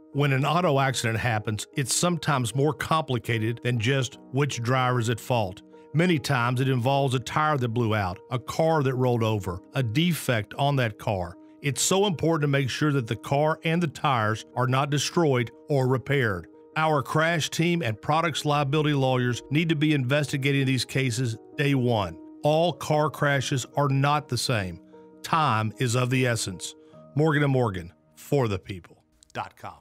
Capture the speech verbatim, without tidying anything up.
When an auto accident happens, it's sometimes more complicated than just which driver is at fault. Many times it involves a tire that blew out, a car that rolled over, a defect on that car. It's so important to make sure that the car and the tires are not destroyed or repaired. Our crash team and products liability lawyers need to be investigating these cases day one. All car crashes are not the same. Time is of the essence. Morgan and Morgan, for the people dot com.